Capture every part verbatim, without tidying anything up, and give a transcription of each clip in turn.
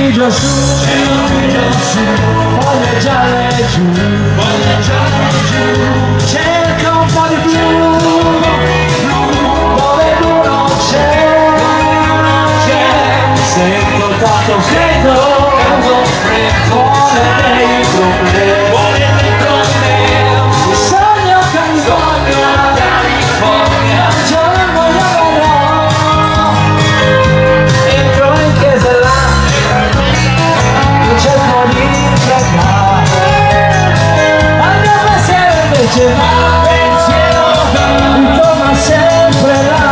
qui già su, foglie gialle giù, foglie gialle giù, cerca un po' di blu, dove blu non c'è, sento tanto freddo, vuole dentro me, vuole dentro me, il sogno California, California, un giorno io verrò, entro in chiesa là, io cerco di pregare, ma il mio pensiero invece va, ritorna sempre là,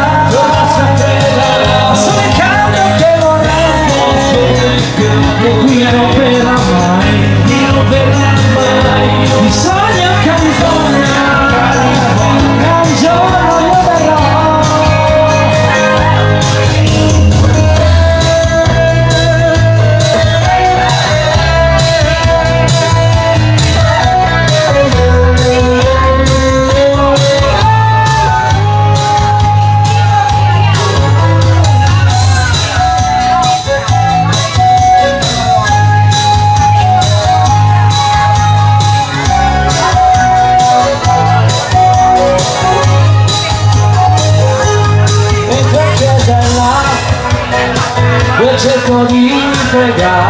sono il cambio che vorrei, che qui non verrà mai, non verrà mai, il sogno California, un giorno io verrò. Io cerco di pregare,